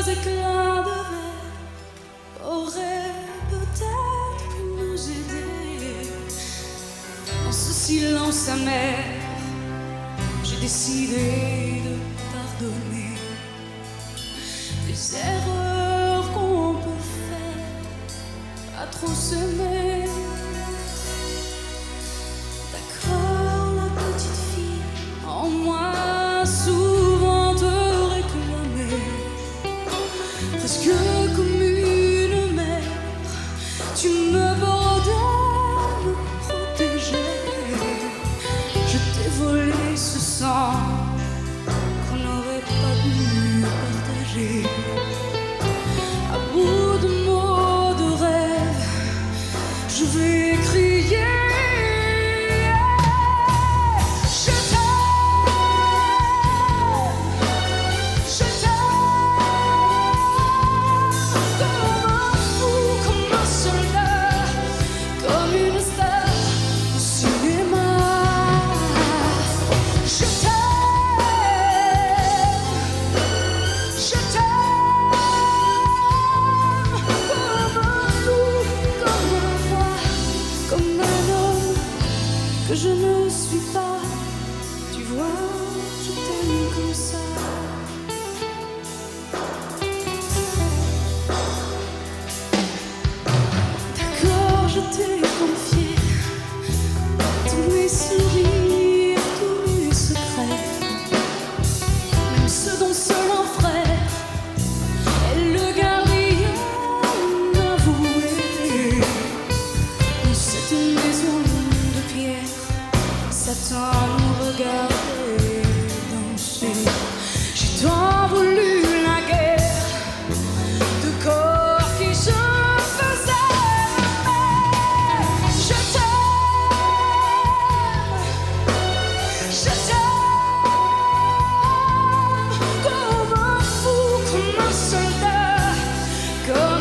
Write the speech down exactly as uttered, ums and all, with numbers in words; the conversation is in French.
éclats de verre auraient peut-être pu nous aider. Dans ce silence amer, j'ai décidé de pardonner les erreurs qu'on peut faire à trop s'aimer. D'accord, la petite fille en moi souvent te réclamait, presque comme une mère, tu me bordais, me protégeais. Je t'ai volé ce sang qu'on n'aurait pas dû partager. À bout de mots, de rêves, je vais crier. Je t'aime, je t'aime, comme un fou, comme un soldat, comme une star au cinéma. Je t'aime, je t'aime, comme un fou, comme un roi, comme un homme que je ne suis pas. Tu vois, je t'aime comme ça. D'accord, je t'ai confié tous mes sourires, tous mes secrets, même ceux dont seul un frère est le gardien avoué. Dans cette maison de pierre, Satan nous regardait danser. J'ai tant voulu la guerre de corps qui se faisaient aimer. Je t'aime, je t'aime, comme un fou, comme un soldat, comme